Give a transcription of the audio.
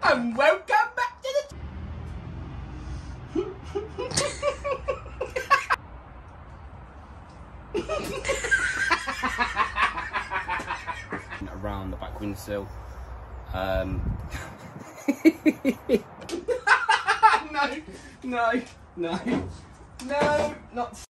And welcome back to the... Around the back windowsill. No, not